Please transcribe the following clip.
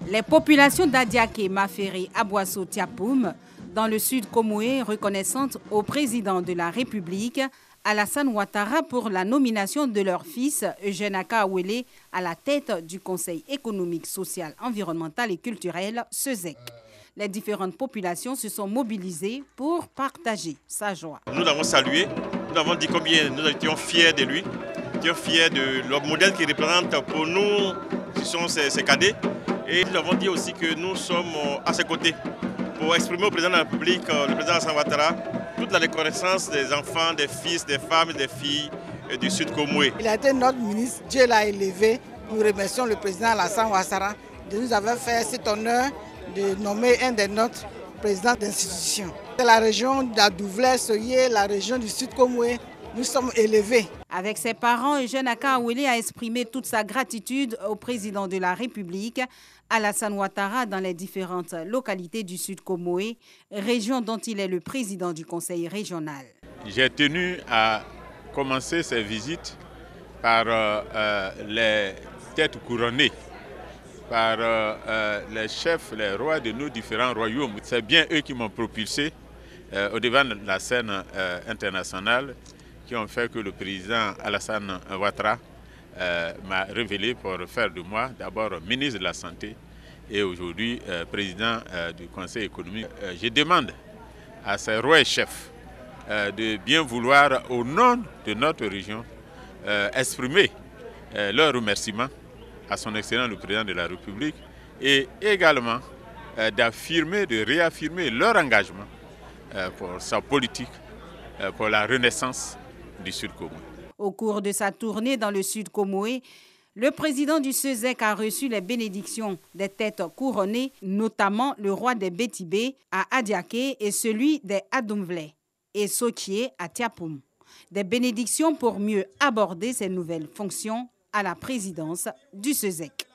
Les populations d'Adiaké, Maféré, Aboasso, Tiapoum, dans le sud Comoé, reconnaissantes au président de la République, Alassane Ouattara, pour la nomination de leur fils, Eugène Akaouélé, à la tête du Conseil économique, social, environnemental et culturel, SESEC. Les différentes populations se sont mobilisées pour partager sa joie. Nous l'avons salué, nous avons dit combien nous étions fiers de lui, nous étions fiers de le modèle qu'il représente pour nous, qui sont ses cadets. Et nous avons dit aussi que nous sommes à ses côtés pour exprimer au président de la République, le président Alassane Ouattara, toute la reconnaissance des enfants, des fils, des femmes et des filles du Sud Comoé. Il a été notre ministre, Dieu l'a élevé. Nous remercions le président Alassane Ouattara de nous avoir fait cet honneur de nommer un des nôtres présidents d'institution. La région d'Adouvlé, Soye, la région du Sud Comoé, nous sommes élevés. Avec ses parents, Eugène Akaouélé a exprimé toute sa gratitude au président de la République, Alassane Ouattara, dans les différentes localités du Sud Comoé, région dont il est le président du conseil régional. J'ai tenu à commencer ces visites par les têtes couronnées, par les chefs, les rois de nos différents royaumes. C'est bien eux qui m'ont propulsé au devant de la scène internationale, qui ont fait que le président Alassane Ouattara m'a révélé pour faire de moi d'abord ministre de la Santé et aujourd'hui président du Conseil économique. Je demande à ces rois et chefs de bien vouloir, au nom de notre région, exprimer leur remerciement à son Excellence le Président de la République et également d'affirmer, de réaffirmer leur engagement pour sa politique, pour la renaissance du Sud Comoé. Au cours de sa tournée dans le Sud Comoé, le président du SESEC a reçu les bénédictions des têtes couronnées, notamment le roi des Bétibé à Adiaké et celui des Adoumvlé et Sotié à Tiapoum. Des bénédictions pour mieux aborder ses nouvelles fonctions à la présidence du SESEC.